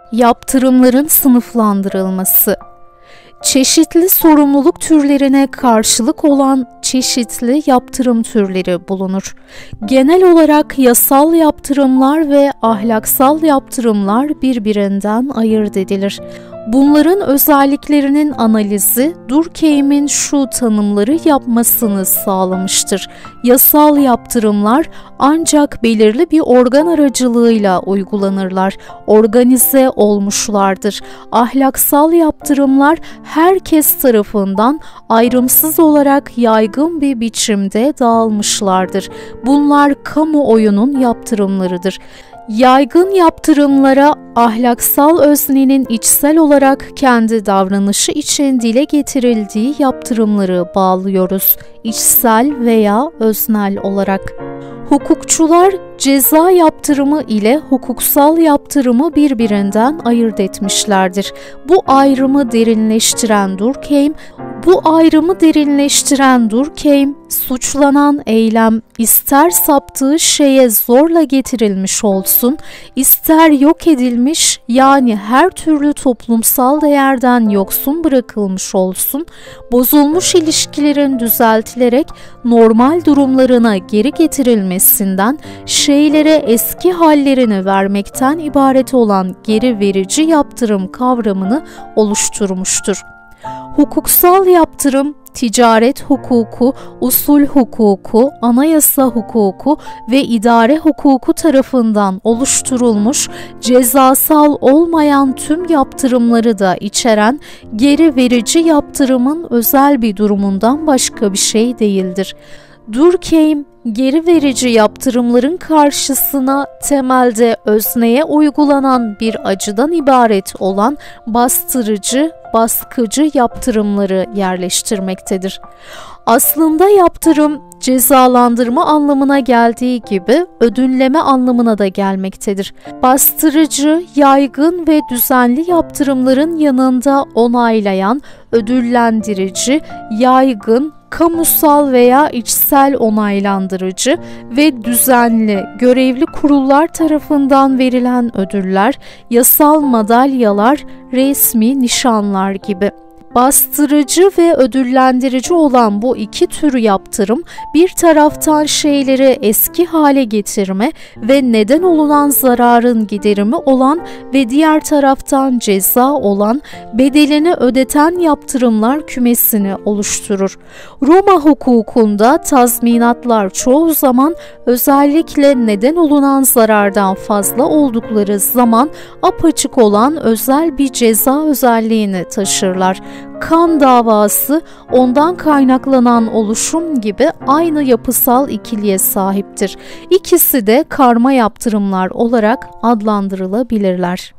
Yaptırımların sınıflandırılması. Çeşitli sorumluluk türlerine karşılık olan çeşitli yaptırım türleri bulunur. Genel olarak yasal yaptırımlar ve ahlaksal yaptırımlar birbirinden ayırt edilir. Bunların özelliklerinin analizi Durkheim'in şu tanımları yapmasını sağlamıştır. Yasal yaptırımlar ancak belirli bir organ aracılığıyla uygulanırlar, organize olmuşlardır. Ahlaksal yaptırımlar herkes tarafından ayrımsız olarak yaygın bir biçimde dağılmışlardır. Bunlar kamuoyunun yaptırımlarıdır. Yaygın yaptırımlara ahlaksal öznenin içsel olarak kendi davranışı için dile getirildiği yaptırımları bağlıyoruz, içsel veya öznel olarak. Hukukçular ceza yaptırımı ile hukuksal yaptırımı birbirinden ayırt etmişlerdir. Bu ayrımı derinleştiren Durkheim, suçlanan eylem ister saptığı şeye zorla getirilmiş olsun, ister yok edilmiş yani her türlü toplumsal değerden yoksun bırakılmış olsun, bozulmuş ilişkilerin düzeltilerek normal durumlarına geri getirilmesinden, şeylere eski hallerini vermekten ibaret olan geri verici yaptırım kavramını oluşturmuştur. Hukuksal yaptırım, ticaret hukuku, usul hukuku, anayasa hukuku ve idare hukuku tarafından oluşturulmuş, cezasal olmayan tüm yaptırımları da içeren geri verici yaptırımın özel bir durumundan başka bir şey değildir. Durkheim, geri verici yaptırımların karşısına temelde özneye uygulanan bir acıdan ibaret olan bastırıcı, baskıcı yaptırımları yerleştirmektedir. Aslında yaptırım, cezalandırma anlamına geldiği gibi ödülleme anlamına da gelmektedir. Bastırıcı, yaygın ve düzenli yaptırımların yanında onaylayan, ödüllendirici, yaygın, kamusal veya içsel onaylandırıcı ve düzenli, görevli kurullar tarafından verilen ödüller, yasal madalyalar, resmi nişanlar gibi. Bastırıcı ve ödüllendirici olan bu iki tür yaptırım, bir taraftan şeyleri eski hale getirme ve neden olunan zararın giderimi olan ve diğer taraftan ceza olan, bedelini ödeten yaptırımlar kümesini oluşturur. Roma hukukunda tazminatlar çoğu zaman özellikle neden olunan zarardan fazla oldukları zaman apaçık olan özel bir ceza özelliğini taşırlar. Kan davası ondan kaynaklanan oluşum gibi aynı yapısal ikiliye sahiptir. İkisi de karma yaptırımlar olarak adlandırılabilirler.